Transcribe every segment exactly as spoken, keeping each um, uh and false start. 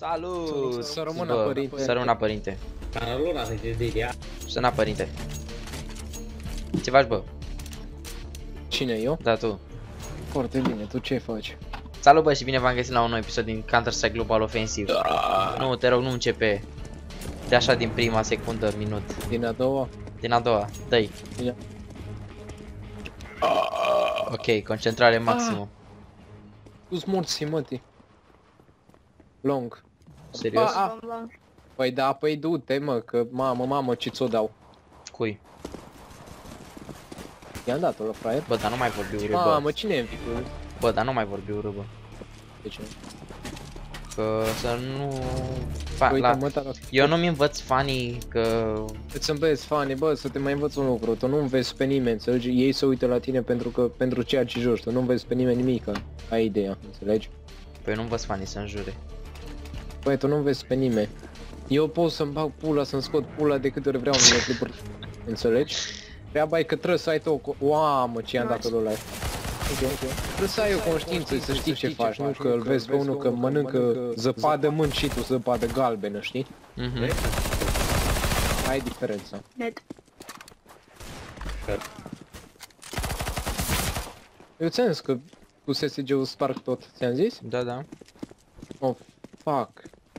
Salut! Să rămână, Bă, părinte. Să rămână, părinte. Allora se te devi a... Să rămână, părinte. Ce faci, bă? Cine, eu? Da, tu. Foarte bine, tu ce faci? Salut, bă, și bine v-am găsit la un nou episod din Counter-Strike Global Offensive. Da. Nu, te rog, nu începe. De așa din prima secundă, minut. Din a doua? Din a doua, dă-i. Ia. Ok, concentrare maximă. Tu-ți morți, mătii. Long. Serios? A, a. Păi da, păi du-te, mă, că mamă, mamă, ce ți-o dau. Cui? I-am dat-o la fraier. Bă, dar nu mai vorbi urât, bă. Mamă, cine e M V P-ul? Bă, dar nu mai vorbi urât, bă. De ce? Că să nu... Fa Uite, la... mă, dar... Eu nu-mi învăț fanii că... Îți înveți, fani, bă, să te mai învăț un lucru. Tu nu înveți pe nimeni, înțelegi? Ei se uită la tine pentru că, pentru ceea ce joci. Tu nu înveți pe nimeni nimica. Ai ideea, înțelegi? Păi nu învăț fanii să înjure. Băi, tu nu înveți pe nimeni. Eu pot să-mi bag pula, să-mi scot pula de câte ori vreau în unele clipuri. Înțelegi? Treaba e că trebuie să ai tu o... Uamă, ce i-am dat-o lui. Okay, okay. Trebuie să ai o conștiință, să știi ce faci, nu că îl vezi pe unul că mănâncă zăpadă mânci și tu zăpadă galbenă, știi? Mhm. Ai diferența. Net. Eu ți-am zis că cu S S G-ul sparg tot, ți-am zis? Da, da. Oh, fuck.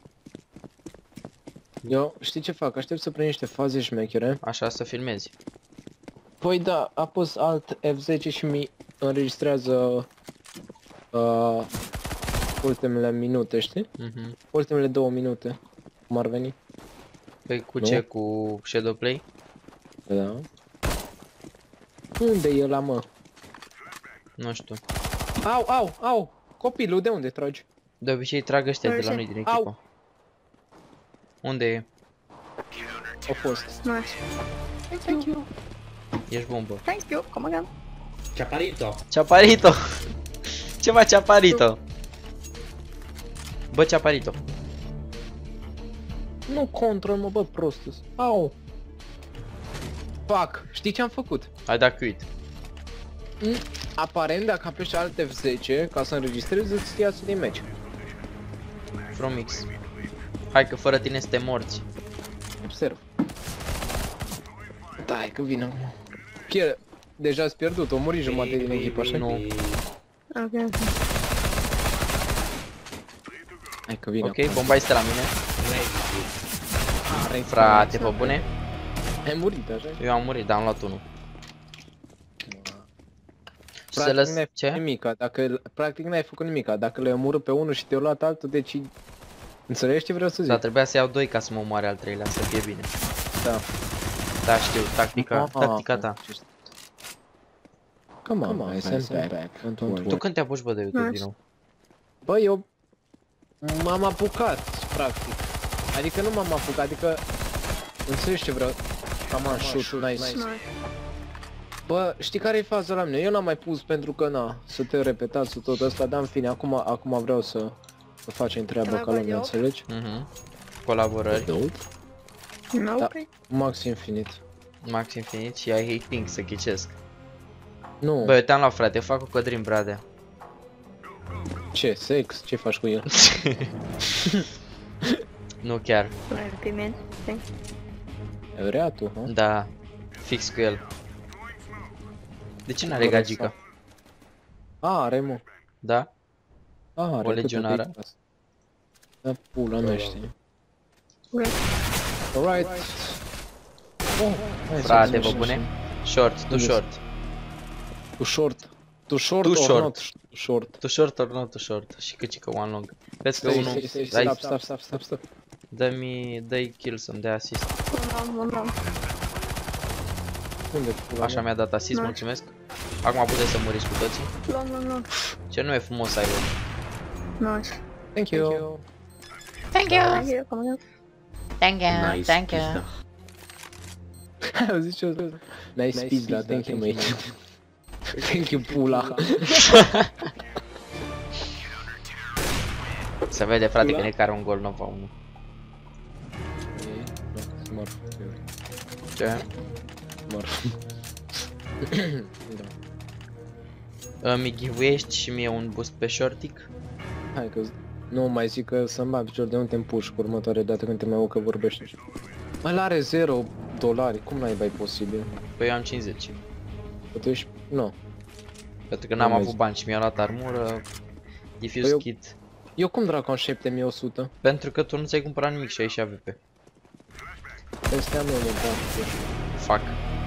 Eu, știi ce fac? Aștept să prind niște faze șmechere. Așa să filmezi. Păi da, apăs alt F zece și mi înregistrează uh, ultimele minute, știi? Mhm. Ultimele două minute, cum ar veni. Păi cu Nu? ce? Cu Shadowplay? Da. Unde e ăla, mă? Nu știu. Au, au, au! Copilul, de unde tragi? De obicei trag ăștia de la noi din Au. echipă. Unde e? Au fost. Nice. Thank you. Ești bun, bă. Thank you. Come again. Chaparito. Chaparito! Ce faci, Chaparito? Bă, Chaparito. Nu control, mă, bă, prostus. Au! Fuck, știi ce am făcut? Ai dat quit. Mm, Aparent, dacă apeși alt F zece, ca să înregistrezi, îți iasă din meci. Fromix. Hai că fără tine suntem morți. Observ. Dai că vine acum. Pier... Deja ați pierdut, o muri jumătate din echipă, așa? Nu. Ok. Hai că vine Ok, acum. bomba este la mine. Are Frate, pe bune? Ai murit, așa? Eu am murit, dar am luat unul. Să Practic lăs... n-ai făcut Ce? nimica, dacă... Practic n-ai făcut nimica, dacă le-ai omorât pe unul și te-ai luat altul, deci... Înțelegi ce vreau să zic? Da, trebuia să iau doi ca să mă omoare al treilea, să fie bine. Da. Da, știu, tactica, Ah, tactica ta. Come on, I sent back. Tu când te apuci, bă, de YouTube din nou? Bă, eu m-am apucat, practic. Adică nu m-am apucat, adică... Înțelegi ce vreau? Come on, shoot, nice. Nice. Bă, știi care e faza la mine? Eu n-am mai pus pentru că, na, să te repetați cu tot ăsta, dar în fine, acum, acum vreau să, să facem treaba ca lumea, înțelegi? Mhm. Colaborări. No, Da. ok. Max Infinite. Max Infinite și I hate pink să ghicesc. Nu, Bă, eu te-am luat, frate, fac cu Cădrin Bradea. ce, sex? Ce faci cu el? Nu chiar. Piment. Thanks. Vrea tu, ha? Da, fix cu el. De ce n-are gagica? A, are, mă. Da? A, are, O câtă legionară? de casă. Da, pula mea, știi. Ok. Alright. Oh, hai să Frate, vedem vă și bune? așa. Short, tu Unde short. Tu short. Tu short Tu or short. not short. Tu short or not tu short. Și cât că one long. Vezi că Stai, unul... stai, stai, Dai, stop, stop, stop, stop, stop. dă-mi... dă-i kill să-mi dea assist. One down, one down. Unde pula Așa mea? mi-a dat assist, Nice. mulțumesc. Acum puteți să muriți cu toții. Long, long, long. Ce nu e frumos ai lor. Nice. Thank you. Thank you. Thank you. Come again. Thank you, thank you. Au zis ce o să... Nice pizza, thank you, mate. Thank you, pula. Se vede, frate, că ne care un gol Nova unu. Smurf. Ce? Smurf. Îmi giveești și mie un boost pe shortic? Hai că Nu mai zic că să-mi bag picior de unde te împuși cu următoarea dată când te mai aud că vorbește. Ăla are zero dolari, cum n-ai posibil? Păi eu am cincizeci. Că tu ești... Nu. Pentru că n-am Nu mai avut zic. bani și mi-a luat armură. Diffuse Păi eu- kit. Eu cum dracu am șapte mii o sută? Pentru că tu nu ți-ai cumpărat nimic și ai și A V P. Peste am eu mă, da. Fac.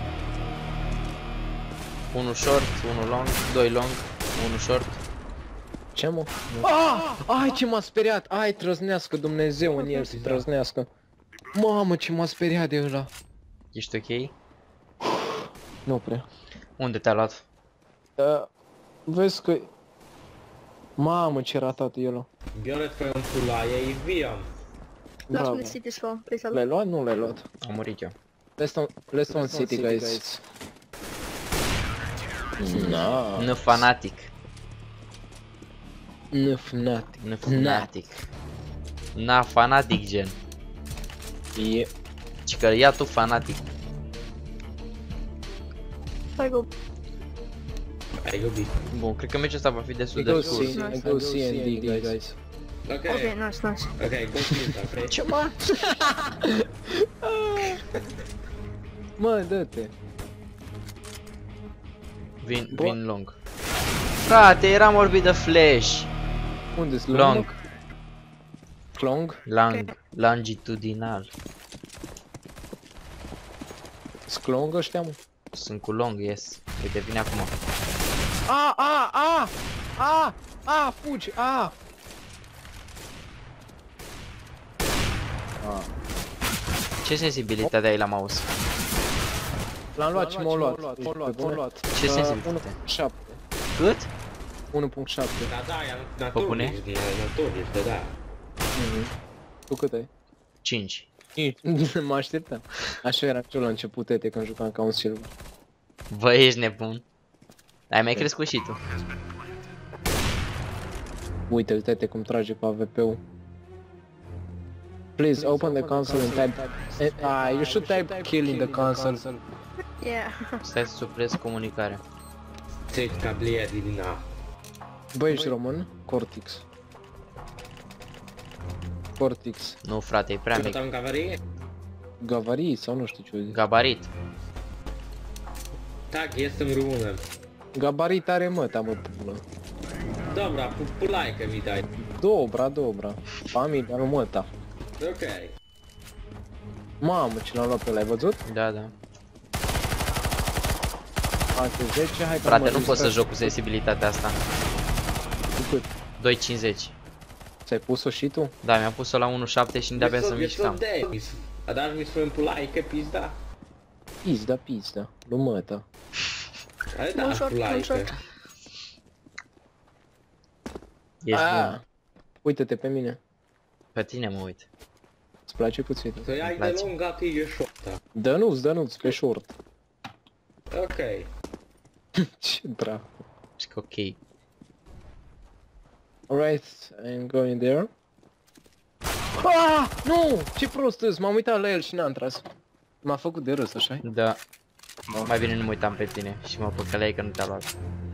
Unul short, unul long, doi long, unul short. Ce mă? Ah! Ai ce m-a speriat! Ai trăznească Dumnezeu în el să trăznească. Mamă ce m-a speriat de ăla. Ești ok? Nu prea. Unde te-a luat? Da. Vezi că... Mamă ce ratat e ăla. Biorę twoją kulaję i wbijam. Last Bravo. minute city spawn, please. L-ai luat? Nu l-ai luat. Am murit eu. Let's on, let's on city, guys. Na. Nu fanatic. Nu fnatic. Nu fanatic. Na, fanatic gen. E. Ci că ia tu fanatic. I go. Ej, go B. Bun, cred că meciul ăsta va fi destul I de go scurt. C, I go C and D, guys. Okej, Okay, nice, nice. okej, go Pinta, okej? Ce mă? Mă, dă-te. Vin, Bă. vin long. Frate, eram orbit de flash. Unde-s Long. Long? Lang, longitudinal. Sclong ăștia, mă? Sunt cu long, yes. Uite, vine acum. A, a, a! A! A, fugi! A! A. Ce sensibilitate ai la mouse? L-am luat și m-au luat. M-au luat, m-au luat. Ce Uh, sensibilitate? unu punct șapte. Cât? unu punct șapte. Da, da, ja na Pă bune? turniej, na turniej, to da. Mhm. Tu cât ai? cinci. Mă așteptam. Așa era și eu la început, tete, când jucam ca un silver. Bă, ești nebun. Ai mai crescut și tu. Uite-l, tete, cum trage cu A V P-ul. Please open the console and type... Ah, you should type kill in the console. Yeah. Stai să supresc comunicarea. Cyk, kablier, Lina. Bă, ești român? Cortix. Cortix. Nu, frate, e prea Co mic. tam gawarii? Gavarii sau nu știu ce zic. Gabarit. Tak, jestem Rumunem. Gabarit are măta, mă, pulă. Dobra, pu- pulajkę mi daj. Dobra, dobra. Familia lui măta. Okej. Mamă, ce l-am luat pe ăla, ai văzut? Da, da. Alte zece, hai că Frate, mă nu pot să distrag. joc cu sensibilitatea asta. Cu cât? doi cincizeci. Ți-ai pus-o și tu? Da, mi-am pus-o la unu șapte și de-abia să Wiesz co, mișcam. Davis? A dasz mi swoją pulajkę, pizda? Pizda, pizda. Lui măta. Ale One dasz shot, one pulajkę. shot. Ești Ah, bun. uite-te pe mine. Pe tine mă uit. Îți place cuțitul? To ja idę Inflacja. longa, ty idziesz shorta. Dă-nu-ți, dă-nu-ți pe short. Okej. Ce dracu. Și că ok. Alright, I'm going there. Ah, nu! Ce prost îs, m-am uitat la el și n-am tras. M-a făcut de râs, așa? Da. Mai bine nu mă uitam pe tine și mă păcăleai că nu te-a luat.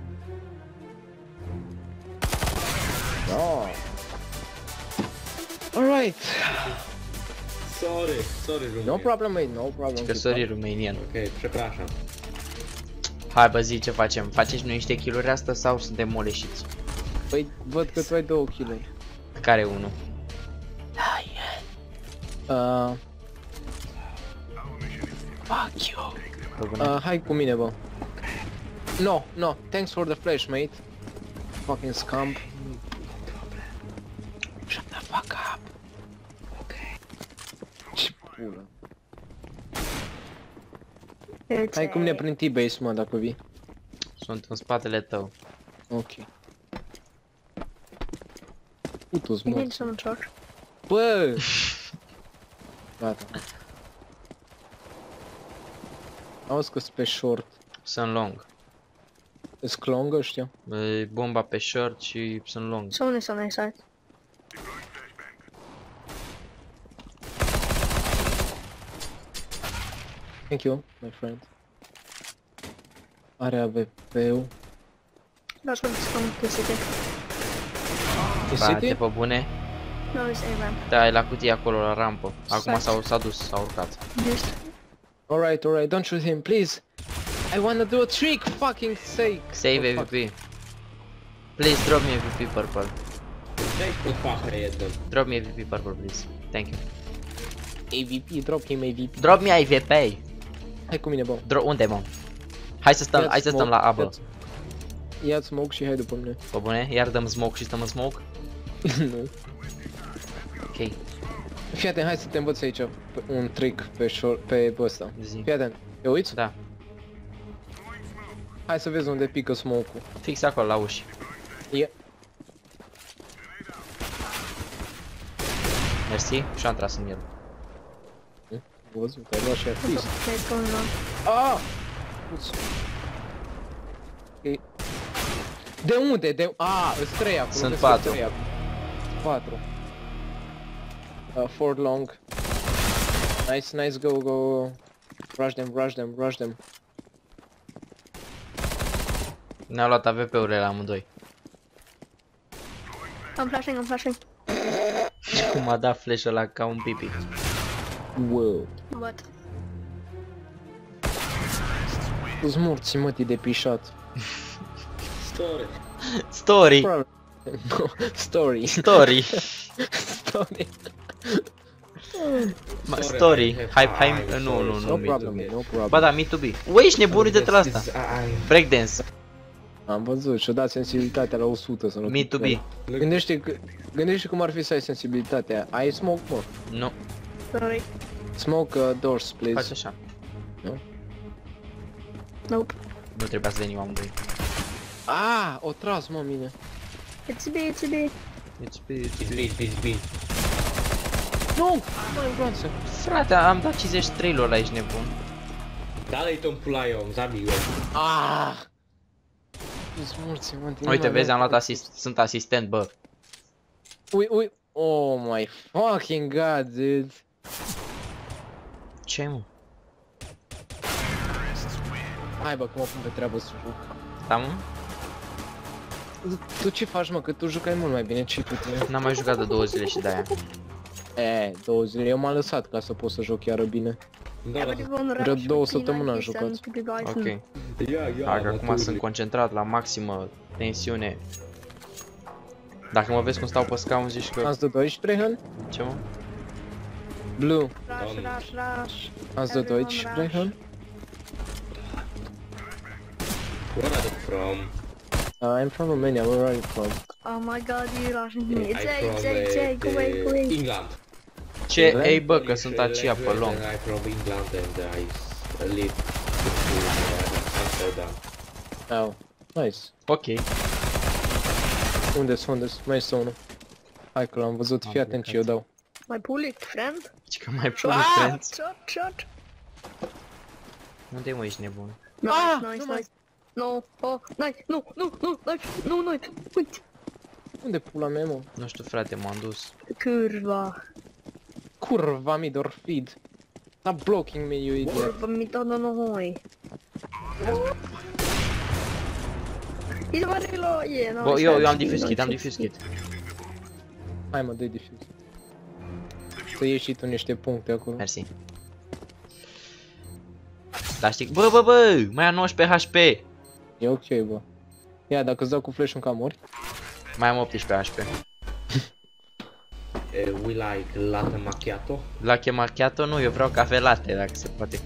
Da. Alright. Sorry, sorry, Rumun. No problem, mate, no problem. Că sorry romanian. Okej, przepraszam. Hai bă, zi ce facem. Facem și noi niște kill-uri asta sau suntem moleșiți? Păi, văd că tu ai două kill-uri. Care unul? Uh, Fuck you. Bă, bune. uh, hai cu mine, bă. No, no, thanks for the flash, mate. Fucking scamp. Shut the fuck up. Ce pula. It's Hai cu mine prin T-base, mă, dacă vii. Sunt în spatele tău. Ok. Putu-ți You mă. need some shot. Bă! Gata. Auzi că-s pe short. Sunt long. Îs clong ăștia? E bomba pe short și sunt long. Someone is on their side. Thank you, my friend. Are A V P-ul. That's what it's from the city. E Bate city? pe bune. No, it's A-ramp. Da, e la cutie acolo, la rampă. Acum Site. s-a s-a dus, s-a urcat. Just. Alright, alright, don't shoot him, please. I wanna do a trick, fucking sake. Save Oh, A V P. Please drop me A V P purple. Dai cu faca e, dă. Drop me A V P purple, please. Thank you. A V P, drop him A V P. Drop me A V P. Hai cu mine, bă. Dro unde, mă? Hai să stăm, Ia-ți hai să stăm smoke, la A, bă. ia-ți- Ia-ți smoke și hai după mine. Bă, bune? Iar dăm smoke și stăm în smoke? Nu. Ok. Fii atent, hai să te învăț aici pe- un trick pe short, pe ăsta. Zi. Fii atent, te uiți? Da. Hai să vezi unde pică smoke-ul. Fix acolo, la uși. E. Mersi. Și am tras în el. Am văzut, ai luat și What artist. the fuck is going on? Ah! Ups. Ok. De unde? De... Ah, îți trei acolo. Sunt vezi patru. că trei acolo. Patru. Uh, four long. Nice, nice, go, go. Rush them, rush them, rush them. Ne-au luat A V P-urile la amândoi. I'm flashing, I'm flashing. Cum a dat flash-ul ăla ca un pipi. Wow. What? Îți morți, mătii, de pișat. Story. Story! Probabil. No, story. Story! Story. Ma- Sorry, Story! I have Hai, hai, time, nu, sorry, nu, No nu. sorry. problem, no problem. Ba da, me to be. Ui, ești nebun, uite-te la asta. This is- I- Breakdance. Am văzut și-o dat sensibilitatea la o sută să nu... Me to be. Gândește, că- gândește cum ar fi să ai sensibilitatea. Ai smoke, mă? Nu, Sorry. Smoke uh, doors, faci please. așa. Nope. Nu trebuia să venim amândoi. Ah, o tras, mă, mine. It's B, it's B. It's be- It's B, it's B. Nu! Mai vreau să... Frate, am dat cincizeci și trei lor la ești nebun. Dalej tą pulają, zabiłem. Ah! Îți morți, mă, din Uite, mâna vezi, mea. am luat asist, sunt asistent, bă. Ui, ui. Oh my fucking god, dude. Ce mă? Hai, bă, că mă pun pe treabă să joc. Da, mă? Tu ce faci, mă? Că tu jucai mult mai bine ce cu tine. N-am mai jucat de două zile și de-aia. E, două zile. Eu m-am lăsat ca să pot să joc iară bine. Da, Everyone Vreo rush două with săptămâni am P ninety jucat. to be Bison. Ok. ja, ja, Hai că acum naturally. sunt concentrat la maximă tensiune. Dacă mă vezi cum stau pe scaun, zici că... Ați de doisprezece, Han? Ce, mă? Blue. Rush, Done. rush, rush. Ați de Everyone doisprezece, rush. Han? Where are they from? Uh, I'm from Romania, where are you from? Oh my god, you rushing me. It's I'm A, from it's A, it's A. uh, Go away, go away. England. Ce? Ei, bă, că sunt aceia pe long. I'm from England and I s- live in uh, Amsterdam. Oh, nice. Ok. Unde-s, unde-s? Mai este unul. Hai că l-am văzut, fii Am atent ce plecat. eu dau. My bullet friend. Ce că mai pune Ah! friends? Shot, shot. Unde mă, ești nebun? Nice, Ah, nice, nu mai- nice. No, oh, nice, no, no, no, nice, no, nice. Uite. Unde pula mea, mă? Nu știu, frate, m-am dus. Curva. Curva mi dor feed. Stop blocking me, you idiot. Curva mi todo noi. Il va relo, yeah, no. Bă, it's eu, eu am fine, diffuse no, kit, am it's diffuse fine. kit. Hai mă, dă-i diffuse. Să iei și tu niște puncte acolo. Mersi. Dar știi, bă, bă, bă, mai am nouăsprezece H P. E ok, bă. Ia, dacă îți dau cu flash-ul în camori. Mai am optsprezece H P. Uh, we like latte macchiato. La macchiato nu, eu vreau cafe latte, dacă se poate.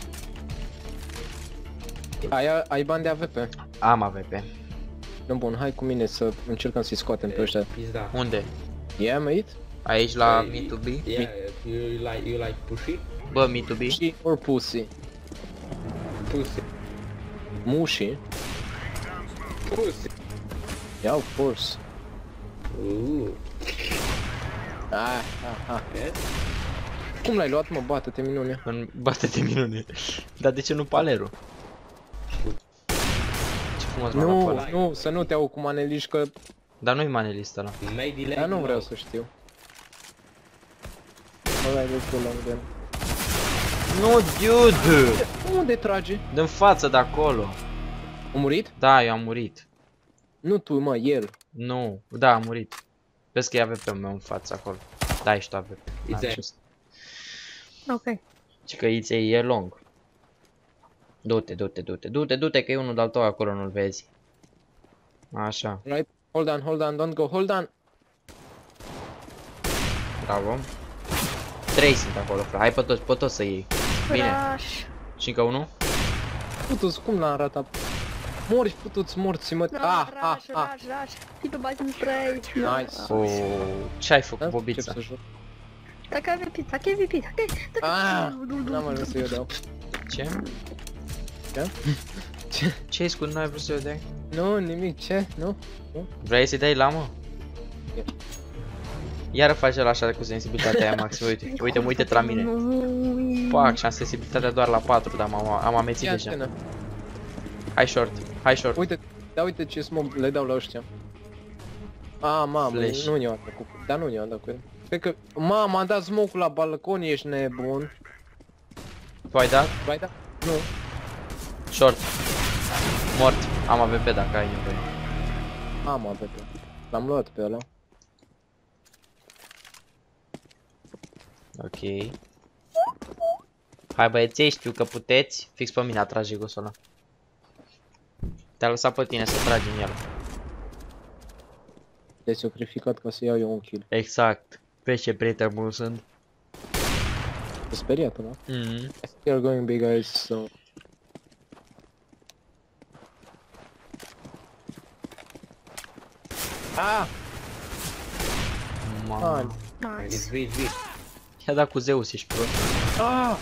Ai, ai bani de A V P? Am A V P. Nu, bun, hai cu mine să încercăm să-i scoatem pe ăștia. Pizda. Unde? Yeah, mate? Aici la Uh, Me to Be? Yeah, you like you like pushy? Bă, Me to Be? She or pussy? Pussy. Mushi? Pussy. Yeah, of course. Ooh. Ah, ah, ah. Yeah? Cum l-ai luat, mă? Bată-te, minune. În bate-te minune. Dar de ce nu palerul? Ce frumos m-a luat Nu, pe ăla. nu, să nu te iau cu maneliști, că... Dar nu-i manelista ăla. Maybe Dar nu vreau să știu. Alright, let's go long then. Nu, dude! Unde trage? Dă-n față de acolo. A murit? Da, eu am murit. Nu tu, mă, el. Nu, da, am murit. Vezi că e A V P-ul meu în față acolo. Da, ești A V P. It's there. Ok. Și că Ițe e long. Du-te, du-te, du-te, du-te, du-te, că e unul de-al tău acolo, nu-l vezi. Așa, Right, hold on, hold on, don't go, hold on. bravo. Trei sunt acolo, frate. Hai pe toți, pe toți să iei. Bine. Rush. Și încă unul? Putu-ți, cum l-am ratat? Mori, putu-ți morți, mă. No, Ah, ah, rush, ah. rush, rush. People biting spray. Nice. Oh, ce ai făcut, Da? bobița? Încep să joc. Dacă ai V P, dacă ai V P, dacă Ah, n-am ajuns să eu dau. Ce? Ce? Ce ai scurt? N-ai vrut să o dai? Nu, nimic, ce? Nu? Vrei să-i dai lamă? Ia. Iară face la așa cu sensibilitatea aia maximă, uite, uite, mă uite la mine. Fac și am sensibilitatea doar la patru, dar am, am amețit Ia deja. scenă. Hai short, hai short. Uite, da uite ce smoke le dau la ăștia. A, mamă, Flash. nu ne-au dat cu... Dar nu ne-au dat cu el. Cred că... Mamă, am dat smoke-ul la balcon, ești nebun. Tu ai dat? Vai da? Nu. Short. Mort. Am A V P dacă ai nevoie. Am A V P. L-am luat pe ăla. Ok. Hai băieții, știu că puteți. Fix pe mine atrage gosul ăla. Te-a lăsat pe tine să tragi în el. Te-ai sacrificat ca să iau eu un kill. Exact. Vezi ce prieten bun sunt. Te speriat ăla? Mhm. You're going big guys, so... Ah! Mamă. Nice. It's V V. I-a dat cu Zeus, ești prost. Ah!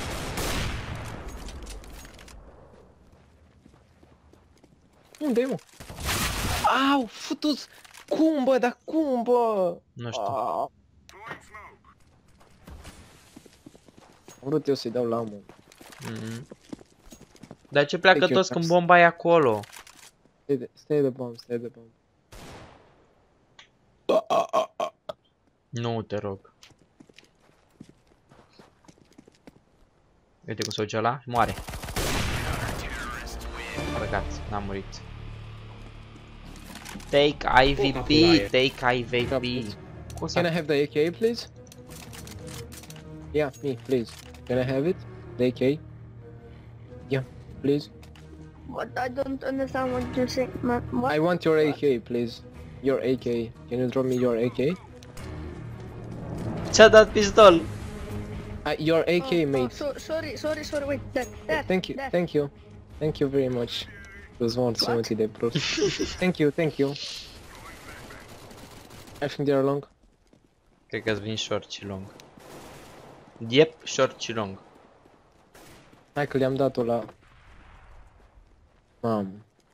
Unde e, mă? Au, futu-ți! Cum, bă, dar cum, bă? Nu știu. Ah. Am vrut eu să-i dau la mă. Mhm. Dar ce pleacă Take your toți când time. bomba e acolo? Stay the, stay the bomb, stay the bomb. Nu, te rog. Uite cum se duce ăla, moare. Păcat, n-a murit. Take I V P, take I V P. Cum Can I să... have the A K, please? Yeah, me, please. Can I have it? The A K? Yeah, please. What? I don't understand what you're saying, man. What? I want your A K, please. Your A K. Can you drop me your A K? Ce-a dat pistol? Uh, your A K, Oh, oh, mate. so, sorry, sorry, sorry, wait, there, there, Thank you, there. thank you. Thank you very much. Those ones seventy de prost. Thank you, thank you. I think they're long. Cred că-ți vin short și long. Yep, short și long. Hai că le-am dat-o la... Mamă.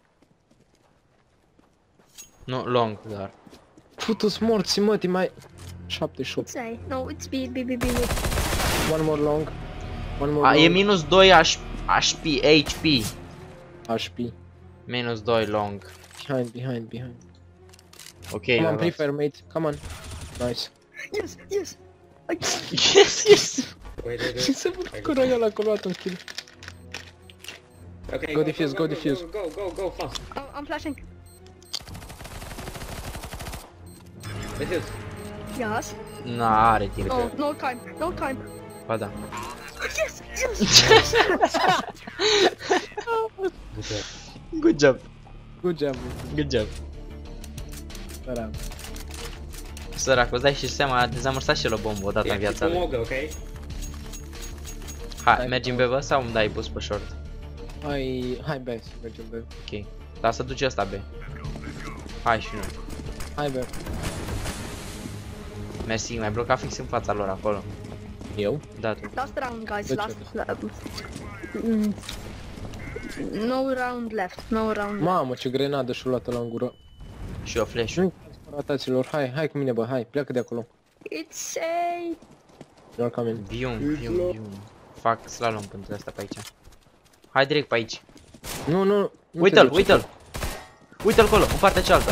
Nu, long doar. Putu-ți morți, mă, ti mai... șaptezeci și opt. Say, no, it's B, B, B, B, B. One more long. One more A, long. e minus doi H P, H P. H P. Minus doi long. Behind, behind, behind. Ok, Come on, l-am prepare, mate. Come on. Nice. Yes, yes. I luat. Yes, yes. Wait, wait, Ce wait. se văd cu roiala acolo, luat un kill. Okay, Go defuse, go defuse. Go, go, go, go, fast. I'm, I'm flashing. Defuse. Yes. N-are timp. No, no time, no time. Ba da. Yes, yes. Good job. Good job. Good job, Good job. bravo. Săracu, îți dai și seama, a dezamărsat și el o bombă odată în viața lui. Mogă, ok? Hai, Hai, mergi în B bă sau îmi dai boost pe short? Hai, hai, B, să mergem B. Ok. Dar să duce ăsta B. Hai și noi. Hai, B. Mersi, mai blocat fix în fața lor acolo. Eu? Da, tu. Last round, guys. Good Last. Mm. No round left. No round. Mamă, ce grenadă și-o luat la în gură. Și eu flash. Nu-i rataților, hai, hai cu mine, bă, hai, pleacă de acolo. It's a. You're coming. Vium, vium, vium. Fac slalom pentru asta pe aici. Hai direct pe aici. Nu, nu, nu. te Uite-l, duce. uite-l. Uite-l acolo, în partea cealaltă.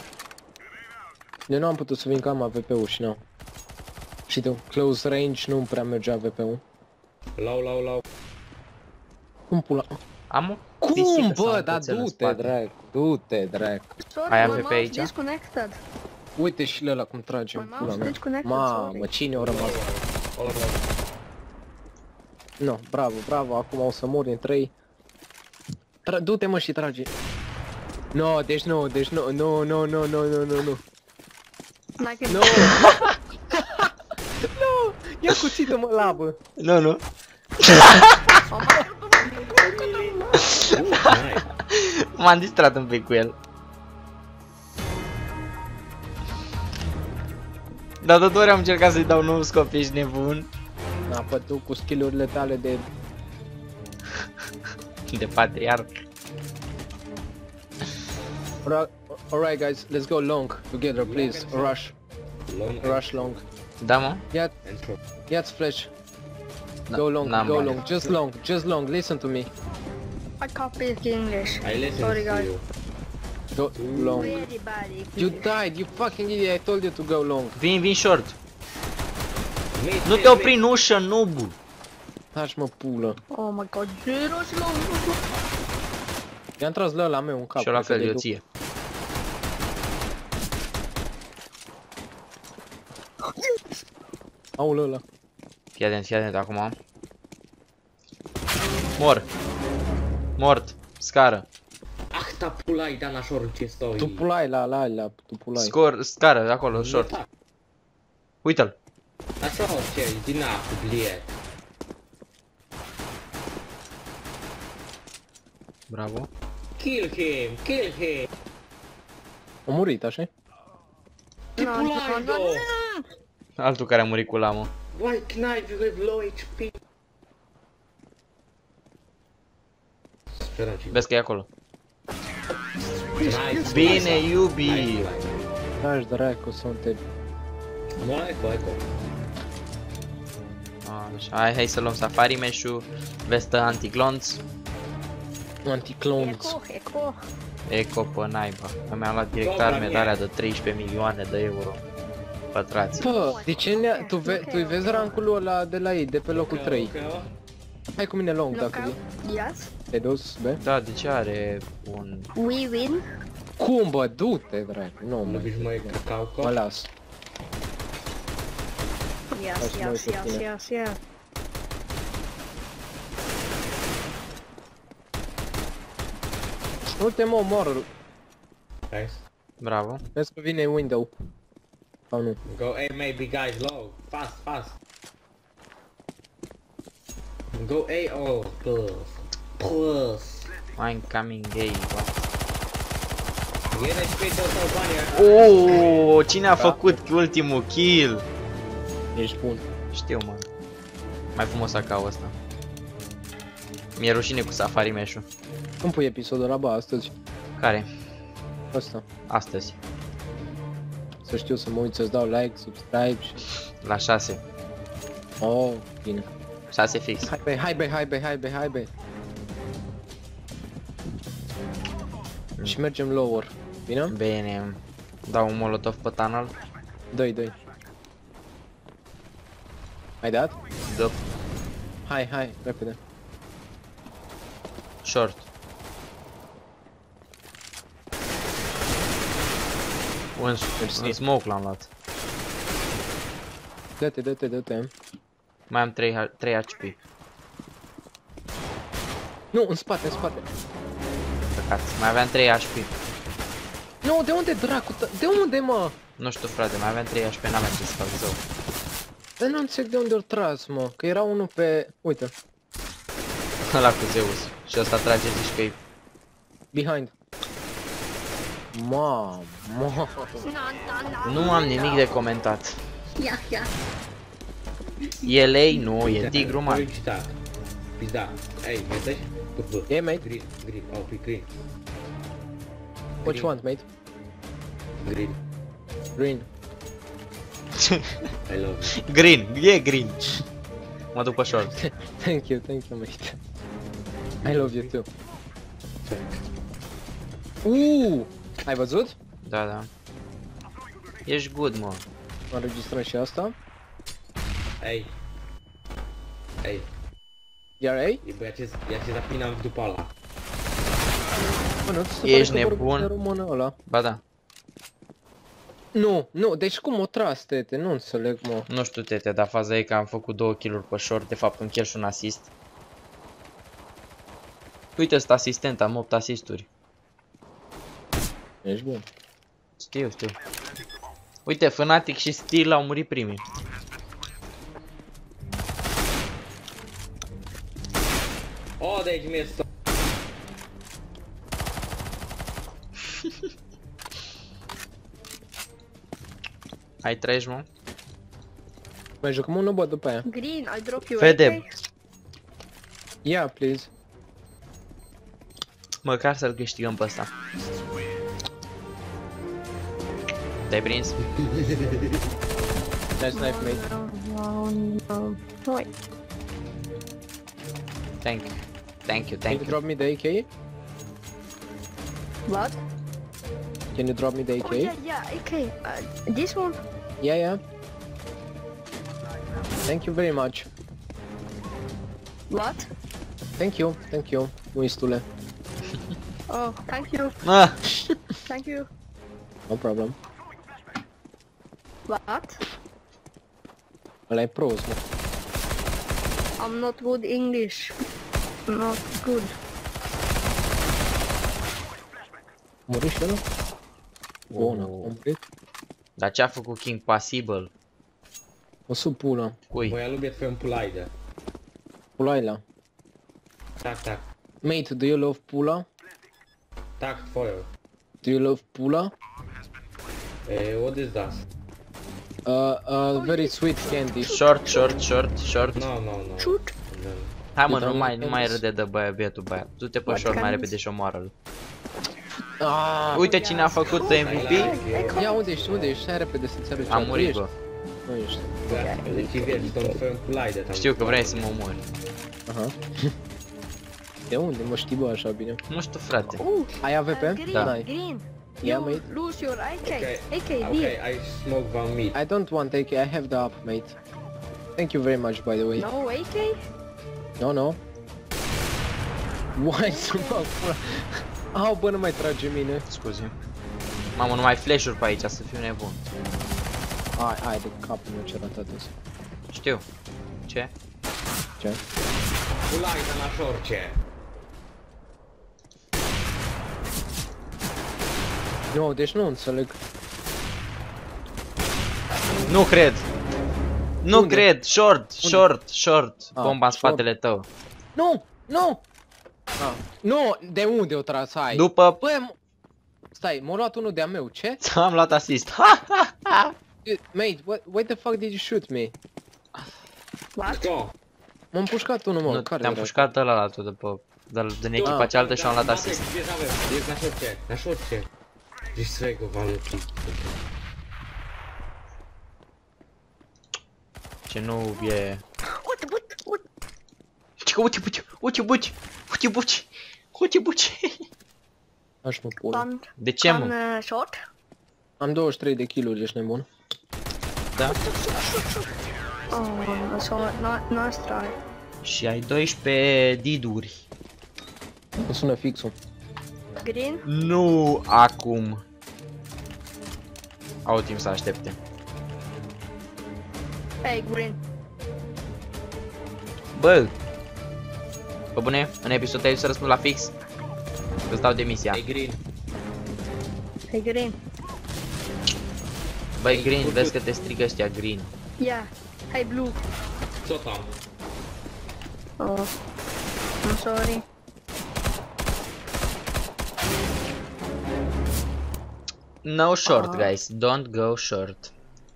Eu nu am putut să vin că am A V P-ul și n-am. Și tu, close range nu prea merge A V P-ul. Low, low, low. Cum pula? Am o Cum, pisică sau bă, un dar cățel în du-te, spate. dracu, du-te, dracu. Sorry, Ai my A V P mouse aici? disconnected. Uite și ăla cum trage în My pula mouse mea. disconnected, Mamă, sorry. cine o rămas? No, bravo, bravo, acum o să mor în trei. Tra Du-te mă și trage. No, deci nu, deci nu, nu, nu, nu, nu, nu, nu, nu. Like Nu! Nu! Ia cuțită-mă labă! Nu, nu. M-am distrat un pic cu el. Dar de două ori am încercat să-i dau nou scop, ești nebun. Da, pă, tu cu skill-urile tale de... De patriarh. Alright, alright guys, let's go long together, please. Rush, Long rush long. Da, mă? Ia, and short. ia-ți flash. Da, Go long, n-am go bani. long, just long, just long, listen to me. I can't speak English. I listen Sorry, to guys. you. Go long. Very bad You English. died, you fucking idiot, I told you to go long. Vin, vin short. Mid, Nu mid, te opri mid. în ușă, nubu. Lași mă pulă. Oh my god, zero slow. I-am tras la ăla meu în cap. Și eu la că fel, de eu duc. ție. Aulă ăla. Fii atent, fii atent acum. Mor. Mort. Scară. Ach, ta pulai, da na short ce stoi. Tu pulai la la la, tu pulai. Scor, scară, acolo, short. Uită-l. Așa ce, din acu, blie. Bravo. Kill him, kill him. A murit, așa? Ce No, pulai, no, no, do? no. Altul care a murit cu lamă. Why knife, you have low H P. Sperăm ce. Vezi că e acolo. Nice. Bine, iubi. Nice. Aș dracu, sunt-te... Mă, eco, eco. Așa, hai, hai să luăm safari meșu, vestă anti-glonț, Anticlones. Eco, eco. eco pe naiba. Mi-am luat direct Dobra, arme de mie. alea de treisprezece milioane de euro pătrați. Bă, de ce ne tu, ve tu vezi rancul ăla de la ei, de pe locul trei. Ok, Hai cu mine long, dacă Knockout. Yes. te-ai dus, be? Da, de ce are un... We win. Cum, bă, du-te, dracu, nu, Nu mă, bici mai cacao mă las. Yes, That's yes, my yes, opinion. yes, yes. Nu te mă omor, Nice. Bravo. vezi că vine window. Sau nu? Go A maybe guys low. Fast, fast. Go A oh plus. Plus. I'm coming gay, bă. E de space sau bani. Oh, cine a făcut ultimul kill? Ești bun. Știu, mă. Mai frumos ca ăsta. Mi-e rușine cu safari meșu. Cum pui episodul ăla, bă, astăzi? Care? Ăsta. Astăzi. Să știu să mă uit să-ți dau like, subscribe și... La șase. Oh, bine. șase fix. Hai be, hai be, hai be, hai be, hai be. Și mergem lower. Bine? Bine. Dau un molotov pe tunnel. Doi, doi. Ai dat? Dă Hai, hai, repede. short. Un, Mersi. un smoke l-am luat. Dă-te, dă-te, dă-te. Mai am trei, trei H P. Nu, în spate, în spate. Păcat. Mai aveam trei H P. Nu, de unde dracu? De unde, mă? Nu știu, frate, mai aveam trei H P, n-aveam ce să fac zău. Dar nu înțeleg de unde ori tras, mă. Că era unul pe... Uite. Ăla cu Zeus. Și ăsta trage, zici că e... Behind. Mamă, mamă. No, no, no. Nu am nimic de comentat. Yeah, yeah. E lei? Nu, e tigru, man. Pizda. Pizda. Ei, vedeți? Turbo. E, mate. Green, green, oh, pe green. What you want, mate? Green. Green. I love you. Green, e green. Mă duc pe short. Thank you, thank you, mate. I love you too. Uuu! Ai văzut? Da, da. Ești good, mă. Înregistrăm și asta. Ei. Ei. Iar ei? E băi, acest, e acest apina după ala. Bă, nu ți se Ești pare că nebun? vorbește română ăla? Ba da. Nu, nu, deci cum o tras, tete? Nu înțeleg, mă. Nu știu, tete, dar faza e că am făcut două kill-uri pe short, de fapt un kill și un assist. Uite, ăsta asistent, am opt asisturi. Ești bun. Știu, știu. Uite, Fnatic și Steel au murit primii. Oh, deci mi-e sto... Ai treci, mă? Mai jucăm unul, bă, după aia. Green, I drop you. Vedem. okay? Yeah, please. Măcar să-l câștigăm pe ăsta. Te-ai prins? Nice knife, mate. No, no, no. Wait. Thank you. Thank you, Can thank you you. drop me the A K? What? Can you drop me the A Oh K? yeah, yeah, okay. Uh, this one? Yeah, yeah. Thank you very much. What? Thank you, thank you, muistule. Oh, thank you, Ah! thank you. No problem. What? Ăla e prost, mă. I'm not good English. Not good. Muri și ăla? Bună, Oh. am murit. Dar ce a făcut King Possible? O să pula. Cui? Moja lubię twoją pulajdę. Pulaila. Tak, tak. Mate, do you love pula? Tak, twoją. Do you love pula? Eh, what is that? Uh, uh, very sweet candy. Short, short, short, short. No, no, no. Shoot. Hai mă, Uite, nu am mai, nu mai înțeles. râde de băia, bietul băiat. Du-te pe What short mai kind? repede și omoară-l. Ah, Uite cine a făcut M V P. ia unde ești, unde ești? Hai repede să înțelegi. Am murit, bă. Nu ești. Deci wiesz, tą twoją pulajdę tam. Știu că vrei să mă omori. Aha. De unde mă știi, bă, așa bine? Nu știu, frate. Oh, Ai A V P? uh, green, Da. N-ai. green. Yeah, You mate. lose your A K. Okay. A K here. Okay, I smoke one mid. I don't want A K, I have the up, mate. Thank you very much, by the way. No A K? No, no. Why să mă pula? Au, bă, nu mai trage mine. Scuze. Mamă, nu mai flash-uri pe aici, să fiu nebun. Hai, hai de capul meu ce ratat ăsta. Știu. Ce? Ce? Pulajda na szorcie. Nu, deci nu înțeleg. Nu cred. Nu Unde? cred. Short, short, short. Ah, Bomba în short. spatele tău. Nu, nu! Ah. Nu, de unde o tras, hai? După... Bă, m- stai, m-a luat unul de-a meu, ce? Am luat asist. Ha, ha, ha. Dude, mate, what, why the fuck did you shoot me? What? Kto? M-am pușcat unul, mă, Nu, care te-am era? pușcat ăla la tu după... Dar din echipa Ah. cealaltă și am luat Matek, asist. zbierzamy. Jest na szorcie, na szorcie. Gdzieś swojego walki. Ce nu e... What? What? What? Ce că uite, uite, uite, buci, uite, buci, uite, buci. Aș mă pula. One, De ce, one mă? uh, shot? Am douăzeci și trei de kiluri, ești nebun? Da? Oh, so ni- nice try. Și ai doisprezece diduri. Îmi sună fixul. Green? Nu acum. Au timp să aștepte. Hey, green. Bă! Bă bune, în episodul trebuie să răspund la fix. Îți dau demisia. Ej, green. Hey, green. Băi, Green, vezi că te strică ăștia Green. Yeah. Hey, blue. Co tam? Oh, I'm sorry. No short, Ah. guys. Don't go short.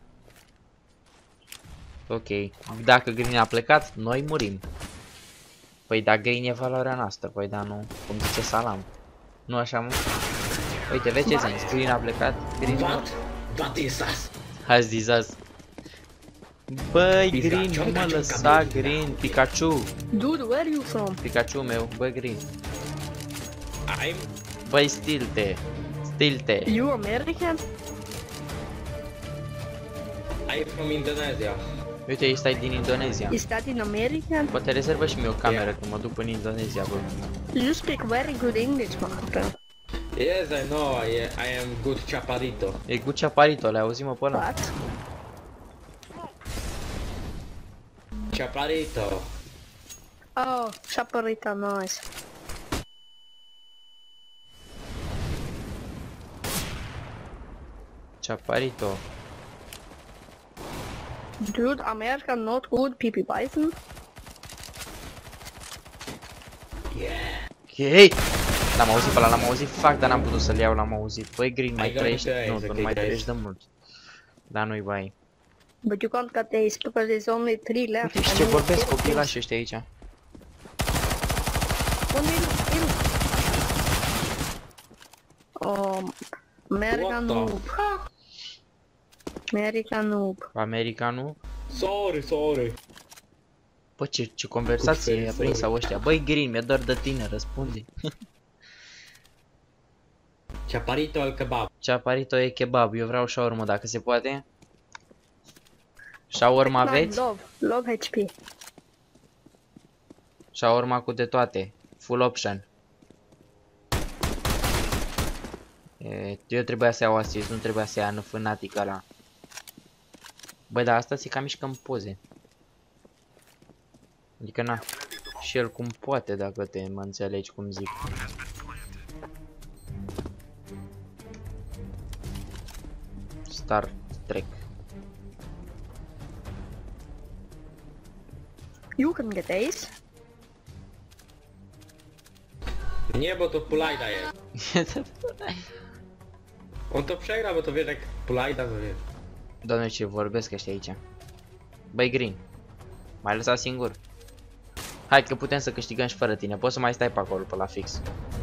Ok. Dacă Green a plecat, noi murim. Păi da, Green e valoarea noastră. Păi da, nu. Cum zice Salam. Nu așa, mă? Uite, vezi ce zici? Green a plecat. Green a... What? What is that? Has dizaz. Băi, Pizda, Green, nu ciunga, mă ciunga, lăsa, pizda. Green. Pikachu. Dude, where are you from? Pikachu meu. Bă, Green. I'm... Băi, stil-te. Stil-te. You American? I'm from Indonesia. Uite, ești din Indonezia. Is that in American? Poate rezervă și mie o cameră când mă duc în Indonezia, bă. You speak very good English, my friend. Yes, I know. I, I am good chaparito. E cu Chaparito, le auzi mă pe ăla? What? Chaparito. Oh, Chaparita, nice. Chaparito. Dude, America not good, P P Bison. Ok. L-am auzit pe ăla, l-am auzit, fac, dar n-am putut să-l iau, l-am auzit. Băi, Green, mai I got trăiești? it, guys, Nu, tu nu okay, mai guys. trăiești de mult. Dar nu-i bai. But you can't cut these because there's only three left. Uite și ce and you vorbesc kill copilașii ăștia aici. things. One minute, kill. Oh, America What the noob. America noob. Americanul? Sorry, sorry. Bă, ce, ce conversație Sorry, i-a prins sorry. sau ăștia. Băi, Green, mi-e dor de tine, răspunde. Chaparito al kebab. Chaparito e kebab, eu vreau shawarma dacă se poate. Shawarma Nine, aveți? love, love H P. Shawarma cu de toate. Full option. E, eu trebuia să iau assist, nu trebuia să ia în fanatic ăla. Băi, dar asta se cam mișcă în poze. Adică na, și el cum poate, dacă te mă înțelegi cum zic. Star Trek. You can get ace. Nie, bo to Pulajda jest. On to przegra, bo to wiesz jak Pulajda, to wiesz. Doamne, ce vorbesc ăștia aici. Băi, Green, m-ai lăsat singur. Hai că putem să câștigăm și fără tine, poți să mai stai pe acolo, pe la fix.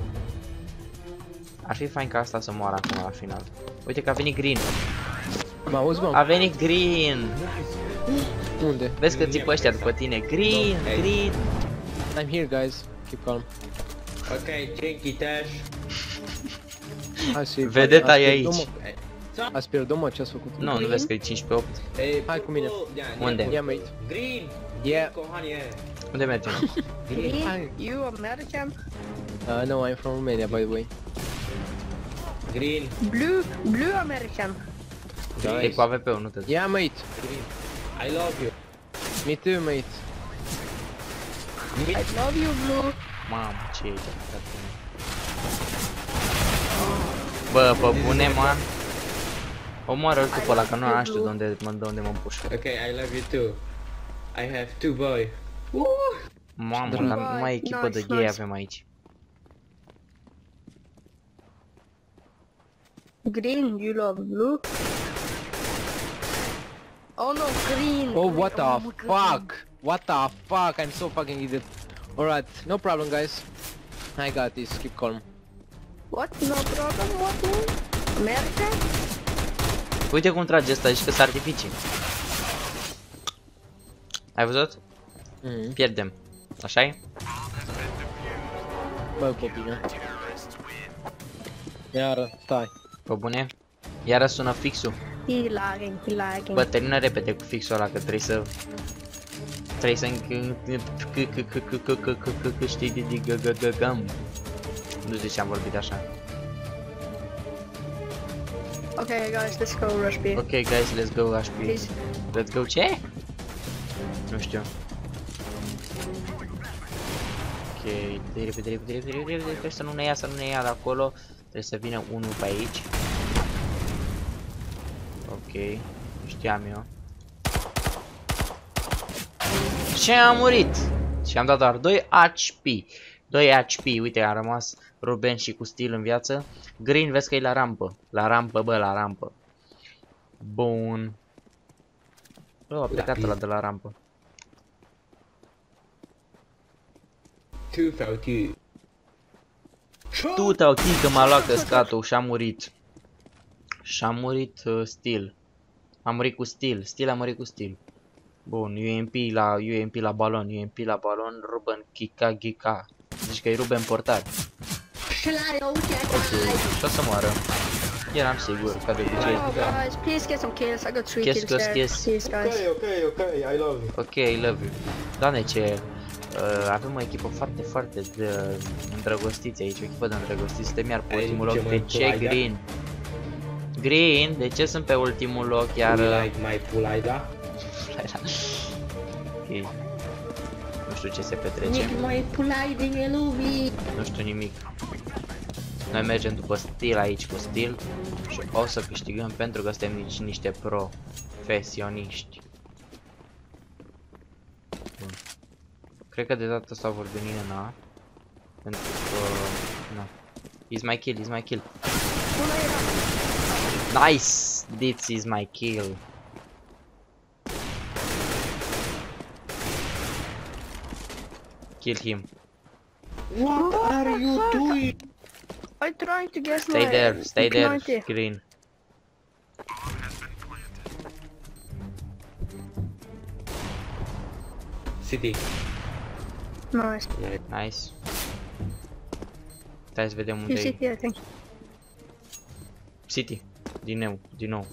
Ar fi fain ca asta să moară acum la final. Uite că a venit Green. Mă auzi, mă? A venit Green. Unde? Vezi că țip ăștia după tine. Green, Green. I'm here, guys. Keep calm. Ok, dzięki też. Hai să Vedeta e aici. Ați pierdut, mă, ce-ați făcut? Nu, nu vezi că e cincisprezece opt. Ej, Hai cu mine. Ja, nie, Unde? Ia, mate. Green! Yeah. Kochanie! Unde mergem? Me? You American? Uh, no, I'm from Romania, by the way. Green! Blue, blue American. E cu A V P-ul, nu te... Yeah, mate. Green! I love you! Me too, mate. I love you, blue. Mamă, ce e aici? Bă, pe bune, man. Omoară-l tu pe ăla, că nu știu de unde mă, de unde mă împușcă. Ok, I love you too. I have two boy. Mamă, Drag. dar numai echipă de Nice, gay nice. avem aici. Green, you love blue. Oh no, green. Oh, what the my God. fuck? What the fuck? I'm so fucking idiot. Alright, no problem, guys. I got this. Keep calm. What? No problem, what? No? America? Uite cum trage ăsta, zici că sunt artificii. Ai văzut? Mm. Pierdem. Așa-i? Bă, copii, iară, stai. Pe bune? Iară sună fixul. He lagging, he lagging. Bă, termină repede cu fixul ăla, că trebuie să... Trebuie să... câștigăm. Nu știu de ce am vorbit așa. Okay, guys, let's go rush B. Ok, guys, let's go, H P. Please. Let's go, ce? Nu știu. Ok, repede, repede, repede, repede, repede, trebuie să nu ne ia, să nu ne ia de acolo. Trebuie să vină unul pe aici. Ok, știam eu. Și am murit! Și am dat doar doi H P. doi H P, uite, a rămas Ruben și cu stil în viață. Green, vezi că e la rampă. La rampă, bă, la rampă. Bun. Bă, a plecat ăla de la rampă. Two fout you. Tu te-au că m-a luat căscatul și a murit. Și a murit uh, stil. A murit cu stil. Stil a murit cu stil. Bun, U M P la U M P la balon, U M P la balon, Ruben Kika Gika. Zici că e Ruben portar. Ok, și o să moară. Eram sigur, ca de obicei. Oh, guys, please get some kills. I got three Kiss, kills kiss, there. kiss. Please, guys. ok, ok, I love you. Ok, I love you. Doamne, ce Uh, avem o echipă foarte, foarte de îndrăgostiți aici, o echipă de îndrăgostiți. Suntem iar pe Ai ultimul ce loc. mai De ce Pulaida? Green? Green? De ce sunt pe ultimul loc? Iar... You like my Pulaida? Ok. Nu știu ce se petrece. Nici mai Pulaida e lumii! Nu știu nimic. Noi mergem după stil aici cu stil și o să câștigăm pentru că suntem nici niște profesioniști. Bun. Cred că de data asta vor veni în A. Pentru că... Na. Is my kill, is my kill. Una era. Nice! This is my kill. Kill him. What are you doing? I trying to guess Stay my there, stay there, ninety. Green. City. Nice. Nice. Stai să vedem unde You e. sit here, I think. City. Din nou, din nou.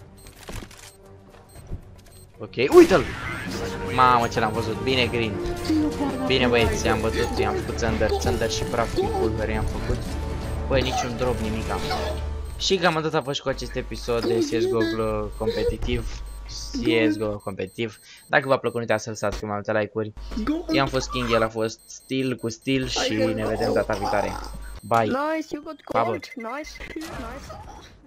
Ok, uite-l! Mamă ce l-am văzut, bine Green. Bine băieți, i-am bătut, i-am făcut țândări, țândări și praf din pulvere i-am făcut. Băi, niciun drop, nimica. Și cam atât a fost și cu acest episod de C S G O competitiv. C S G O competitiv. Dacă v-a plăcut, uitați să lăsați mai multe like-uri. Eu am fost King, el a fost Steel cu Steel și ne vedem data viitoare. Bye! Nice, you got Bubble. gold. Nice, nice.